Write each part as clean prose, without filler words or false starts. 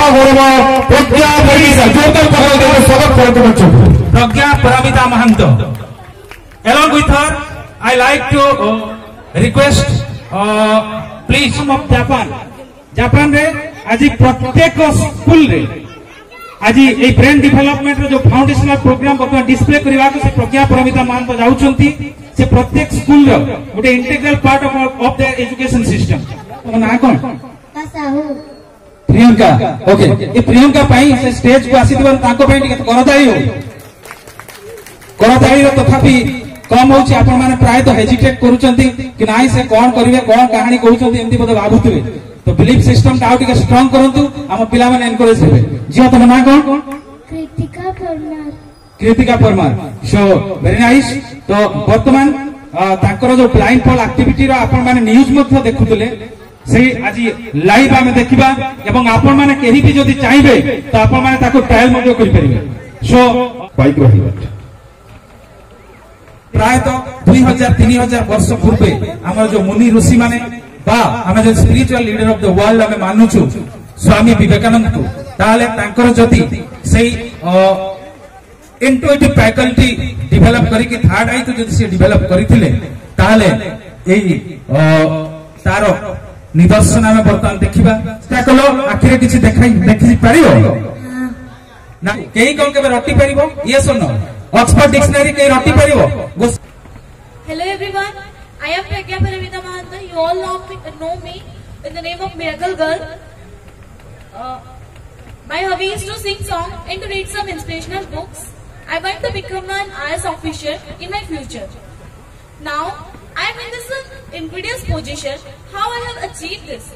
आम गौरव प्रज्ञा परिमिता जोरदार पकड़ स्वागत करते बच्चों Pragya Parimita Mahant along with her I like to request please of जापान रे आज प्रत्येक स्कूल रे आज ये ब्रेन डेवलपमेंट जो फाउंडेशनल प्रोग्राम बर्तमान डिस्प्ले करने से प्रज्ञा परिमिता महंत जाउछंती से प्रत्येक स्कूल रो गोटे integral part of the education system ना कोन प्रियंका ओके ये प्रियंका पाई से स्टेज को आसी दिवन ताको पाई टिके करताई रो तथापि कम होची आपण माने प्राय तो हेजिटेट करूचंती कि नाई से कोन करिवे कोन कहानी कहउचंती एमती बद भाबुतबे तो बिलीफ सिस्टम का आउट स्ट्रांग करंतु हम पिला माने एनकरेज हेबे जियो तुम ना कोन Kritika Parmar so very nice तो वर्तमान ताकर जो ब्लाइंड फॉल एक्टिविटी रो आपण माने न्यूज मध्ये देखुतले से आज लाइव आमे देखिबा एवं आपण माने केही भी जदी चाहबे तो आपण माने ताको ट्रायल मध्ये करि परिबे सो बाइक रहिबा प्राय तो 2000-3000 वर्ष पूर्वे आम जो मुनि ऋषि माने बा आम जो spiritual leader of the world आम मानुचु स्वामी विवेकानंद को ताले तांकर जति सेही इंटुइटिव फैकल्टी डेवलप करी कि थर्ड आई तो जति से डेवलप करिथिले ताले एही तारो निदर्शन आम बर्तमान देखिबा ताकलो आखिरे किछि देखि पारिबो ना केही कोन केबे रटी पारिबो यस और नो ऑक्सफोर्ड डिक्शनरी के रटी परिवो hello everyone I am Pragya Parimita Mahant you all know me in the name of miracle girl my hobby is to sing song and to read some inspirational books I want to become an IAS officer in my future now I am in this ingredients position how I have achieved this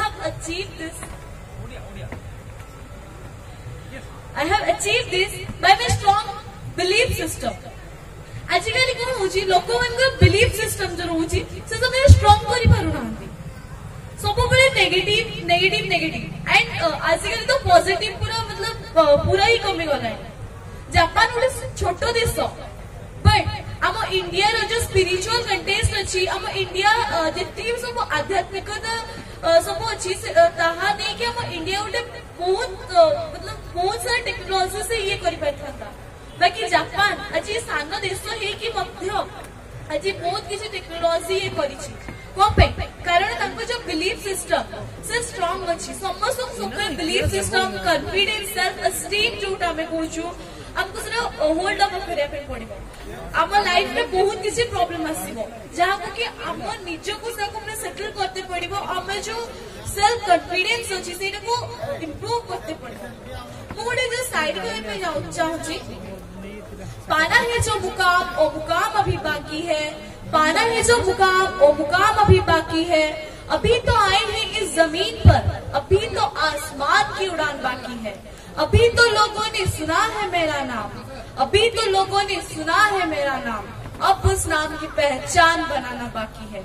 I have achieved this by my strong belief system. आजिकल कौन होची लोक मानक belief system जो होची से सब strong करि पारु नांती सब बळे नेगेटिव एंड आजिकल तो पॉजिटिव पूरा मतलब पूरा ही कमी गला जापान उले छोटो देश बट आम इंडिया रो जो स्पिरिचुअल कंटेस्ट अछि आम इंडिया जति सब आध्यात्मिकता सब अछि ताहा नै कि आम इंडिया उटे बहुत सारा टेक्नोलॉजी से ये करि पाथांता बाकी जापान आज सान देश है कि आज बहुत किसी टेक्नोलॉजी ये करिछि कोपे कारण तांको जो बिलीफ सिस्टम से स्ट्रांग अछि समस्त सब belief system confidence self esteem जोटा हमें कहूछु हमको सरा होल्ड अप करिया पे पड़िबो हम लाइफ में बहुत किसी प्रॉब्लम आसीबो जहां को कि हम निज को से हमने सेटल करते पड़िबो हम जो सेल्फ कॉन्फिडेंस अछि सेटा को इंप्रूव करते पड़िबो मोडे जो साइड को पे जाऊ चाहूची पाना है जो मुकाम ओ मुकाम अभी बाकी है पाना है जो मुकाम ओ मुकाम अभी बाकी है अभी तो आए हैं इस जमीन पर अभी तो आसमान की उड़ान बाकी है अभी तो लोगों ने सुना है मेरा नाम अभी तो लोगों ने सुना है मेरा नाम अब उस नाम की पहचान बनाना बाकी है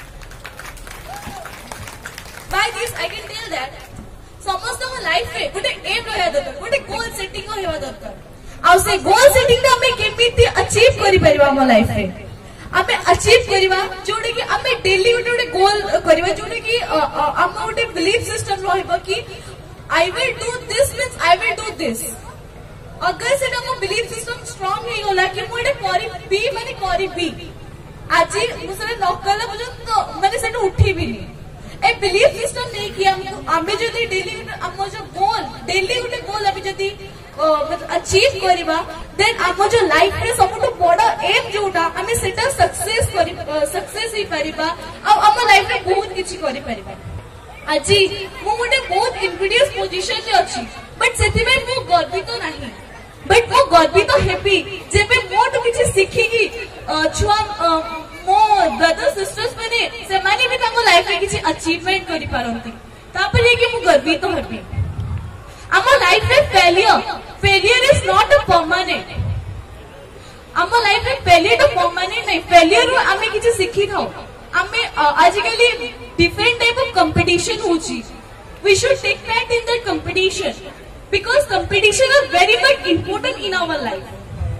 By this I can tell that समस्त लाइफ में गोटे एम रहा दरकार गोटे गोल सेटिंग होवा दरकार आउ से गोल सेटिंग ता हमें केमिति अचीव करि परिबा हम लाइफ रे हमें अचीव करिबा जोडे कि हमें डेली गोटे गोल करिबा जोडे कि हम गोटे बिलीफ सिस्टम रहबा कि I will do this means I will do this अगर सेटा मो बिलीफ सिस्टम स्ट्रांग हे होला कि मोडे करि बी माने करि बी आज मुसरे नकल बजन माने सेटा उठी भी नहीं ए बिलीफ सिस्टम नहीं कि हम जो डेली हम जो गोल डेली गोटे गोल अभी जदी अचीव करिबा देन हम जो लाइफ रे सबटु बड़ एम जोटा हमें सेटा सक्सेस ही परिबा अब हम लाइफ रे बहुत किछि करि परिबा আজি मु गोटे बहुत इंग्रेडिएंट्स पोजीशन रे अछि बट सेति में मु गर्वित नाही बट मु गर्वित हेबी जेबे मोट किछि सिखी की छुआ मो ब्रदर सिस्टर्स माने से माने भी ताको लाइफ रे किछि अचीवमेंट करि पारंती तापर कि मु गर्वित हेबी आम लाइफ रे failure is not a permanent आम लाइफ रे फेलियर तो परमानेंट नहीं फेलियर रो आमे किछि सिखी थाओ आमे आजिकली डिफरेंट टाइप ऑफ कंपटीशन होची we should take part in that competition because competition is very much important in our life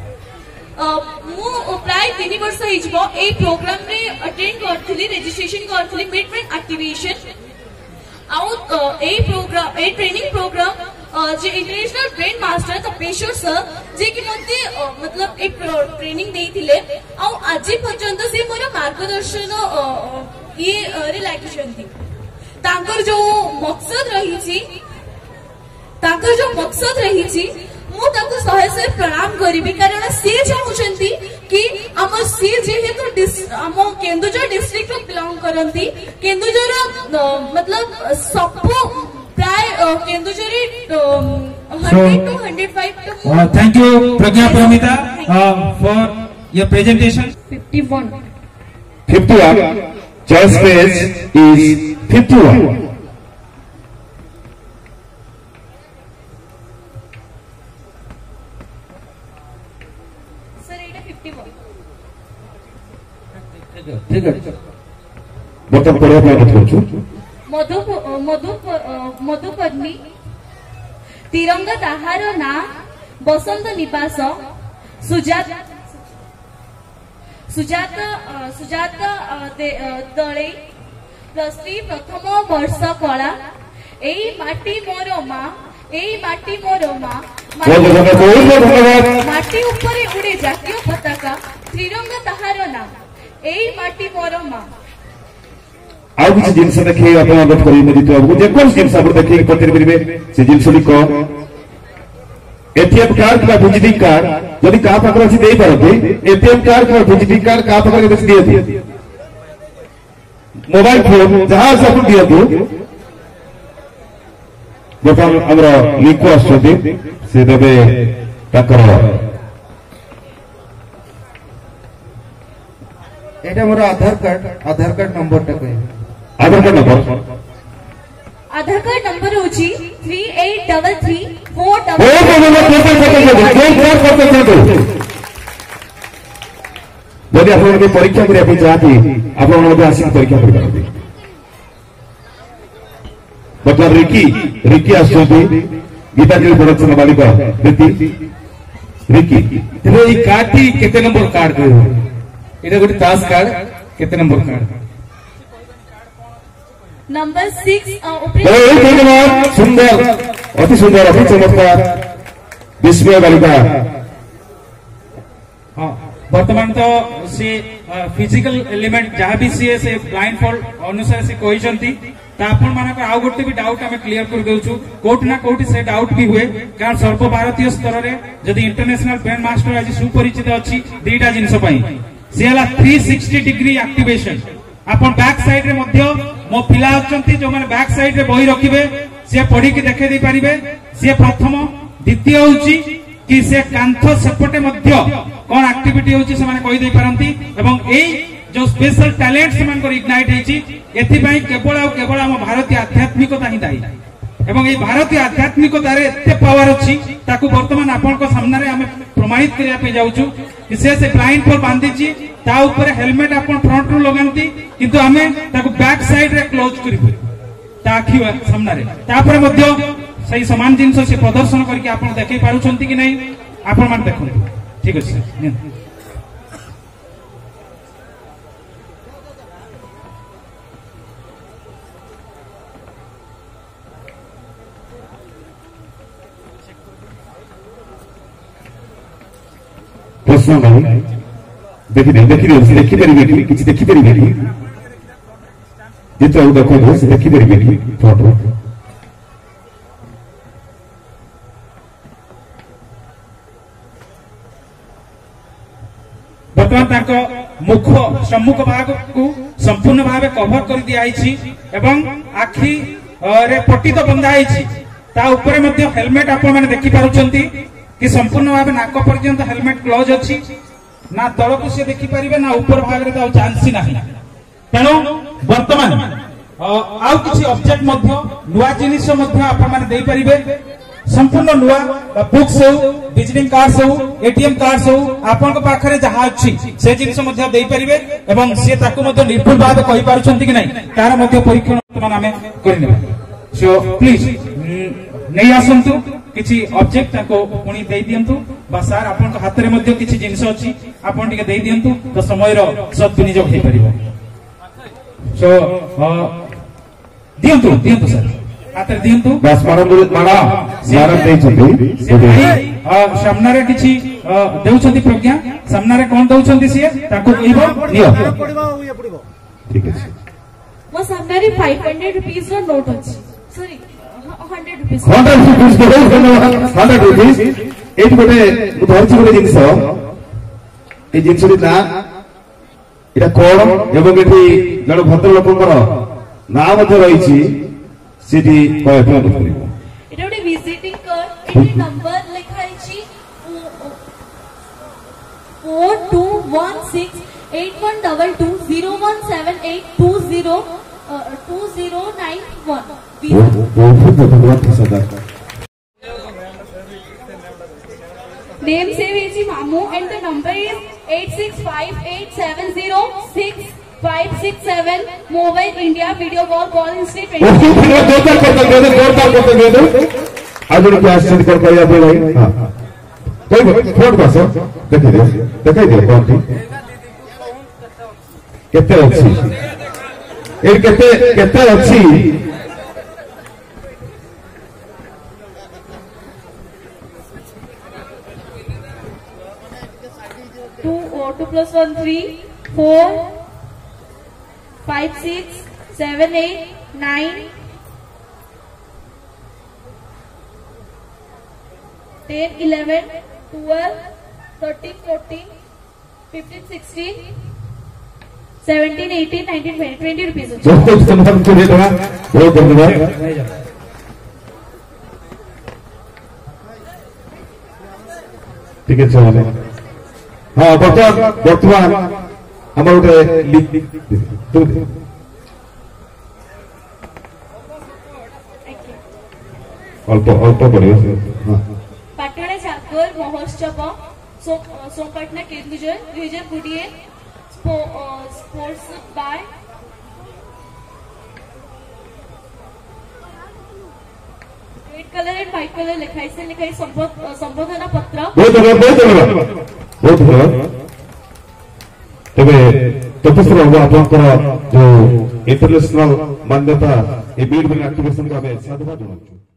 मु प्राय 3 वर्ष हिजबो ए प्रोग्राम रे अटेंड करथिली रजिस्ट्रेशन करथिली मिड फ्रेंड एक्टिवेशन आउ ए प्रोग्राम ए ट्रेनिंग प्रोग्राम जे international brain master Tapeshwar sir जे कि मते मतलब एक ट्रेनिंग देइथिले आ आज पर्यंत से मोर मार्गदर्शन ये रे लागिछंती तांकर जो मकसद रही मु ताको सहे प्रणाम करिबी कारण से चाहूचंती कि हम सी जेहेतु आम केन्दुझर डिस्ट्रिक्ट रो बिलोंग करंती केन्दुझर मतलब सब प्राय Keonjhar 100 to 105 thank you Pragya Pramita for your presentation 51 chess page is 51 ठीक है बर्तन पढ़िया बात करू मधुपर्णी तिरंगा ताहार ना बसंत निवास सुजात दले +3 प्रथम वर्ष कला एई माटी मोर माँ माटी उपरे उड़े जातीय पताका त्रिरंगा ताहार ना एई माटी मोर माँ आउ किसी जिनस देखे आपण अनुरोध करी मोदित बाबू जे कोन जिनस आपण देखे पतिर परिबे से जिनसडी को एटीएम कार्ड का विजिटिंग कार्ड यदि का पाकर अछि देई परते एटीएम कार्ड का विजिटिंग कार्ड का पाकर देसी दियते मोबाइल फोन जहां से आपण दियते बर्तमान हमरा लिंक आछते से देबे ताकर एटा मोर आधार कार्ड नंबर टा कहि आधार कार्ड नंबर होची 3833 यदि आप परीक्षा करने चाहती आप आसिक परीक्षा कर मतलब रिकी आसुँच गीतांजलि प्रोडक्शन मालिक रिकी कार्ड टी केते नंबर कार्ड ये गोटे ताश कार्ड केते नंबर कार्ड नंबर 6 धन्यवाद सुंदर अति चमत्कार विस्मय बालिका हाँ वर्तमान तो सी फिजिकल एलिमेंट जहाँ भी सी से ब्लाइंड फोल्ड अनुसार से कहते आपण मानक आउ गोटे भी डाउट आम क्लीयर कर देउछु कोट ना कोट से डाउट भी हुए कारण सर्व भारतीय स्तर रे जदि इंटरनेशनल ब्रेन मास्टर आज सुपरिचित अछि दीटा जिंस पई से हला 360 डिग्री एक्टिवेशन आपण बैक साइड रे मध्य मो पिला अछंती जो माने बैक साइड रे बही रखिबे से पढ़ी के देखे दे परिबे से प्रथम द्वितीय होउची कि से कांथ सेपटे मध्य कोन एक्टिविटी होउची से माने कहि दे परंती एवं एई जो स्पेशल टैलेंट से मान को इग्नाइट हेची एथि पई केवल हम भारतीय आध्यात्मिकता ही दायी एवं ये भारतीय आध्यात्मिकता रे एते पावर अछि ताकू वर्तमान आपण को सामने रे हम प्रमाणित करिया पे जाउछु कि से ब्लाइंड पर बांधी छी ता ऊपर हेलमेट आपण फ्रंट रो लगांती किंतु हमें ताकू बैक साइड रे क्लोज करिबो ता आखि सामने रे तापर मध्य सही समान जिंस से प्रदर्शन करके आपण देखै पारुछंती कि नहीं आपण मान देखु ठीक अछि प्रश्न नहीं देखिपारे कि देखिपारे जिते देखो से देखिपारे फोटो बर्तमान मुख सम्मुख भाग को संपूर्ण भाव कभर कर दिखाई एवं आखि रे पट्टी तो बंधा ता ऊपर मध्य हेलमेट आपण माने देखि पारुचंती कि संपूर्ण भाव नाक पर्यंत हेलमेट क्लोज अच्छी ना तल को सी देखिपारे ना ऊपर भाग रे तो चांस ही नहीं तेणु वर्तमान आउ किसी ऑब्जेक्ट मध्य नुआ जिनिस मध्य आपण माने देई परिबे संपूर्ण नुआ बुक्स हो विजिटिंग कार्ड्स हो एटीएम कार्ड्स हो आपण को पाखरे जहा अछि से जिनिस मध्य देई परिबे एवं से ताको मध्य निर्भुल भाव कहि पारुछंती कि नहीं तार मध्य परीक्षण वर्तमान हमें करिने सो प्लीज नहीं आसंतु किसी ऑब्जेक्ट ताको पुणी दे दियंतु बा सर आपन को हाथ रे मध्य किसी जिनिस अछि आपन टिके दे दियंतु तो समय रो सद्विनियोग हे परिबो सो दियंतु सर ହାତରେ ଦିଅନ୍ତୁ ବାସ୍ ମାର ଦେଇଛନ୍ତି ସାମ୍ନାରେ କିଛି ଦେଉଛନ୍ତି ପ୍ରଜ୍ଞା ସାମ୍ନାରେ କଣ ଦଉଛନ୍ତି ସିଏ ତାକୁ କହିବ ନିଅ ଠିକ ଅଛି ମୋ ସାମ୍ନାରେ 500 rupees ର ନୋଟ ଅଛି ସରି 100 rupees 100 rupees ଏଇଠି ଗୋଟେ ମୁଁ ଧରିଛି ଗୋଟେ ଜିନିଷ এই ଜିନିଷଟି ନା এটা କଣ ଏବଂ ଏଠି ଜଣେ ଭଦ୍ର ଲୋକଙ୍କର ନାଁ ମଧ୍ୟ ରହିଛି ସେଠି କହିବାକୁ ଅନୁରୋଧ କରିବ এটা ଗୋଟେ ভিজিটিং কার্ড এটি নম্বর লেখা আছে 42168122020921 Name save is Mamu and the number is 8658706567 Mobile India video call instead 20 आज जो क्लास चेंज कर पाया भाई हां कोई फोन पास देखिए दिखाई दे कौन थी केते अछि ए केते अछि 2 plus 1 3 4 5 6 7 8 9 10 11 12 13 14 15 16 17 18 19 20 rupees बहुत सम्मान के लिए बहुत धन्यवाद ठीक है चलो हाँ बर्तमान हमारे गोटे अल्प अल्प पड़े पाटणा जागर महोत्सव सोमपटना Keonjhar 2020 sports by red colour and white colour लिखाई संबोधना पत्र बहुत धन्यवाद तेरे तपस्या होगा आपंकर जो इंटरनेशनल मान्यता ये बीड में एक्टिवेशन का साधुवाद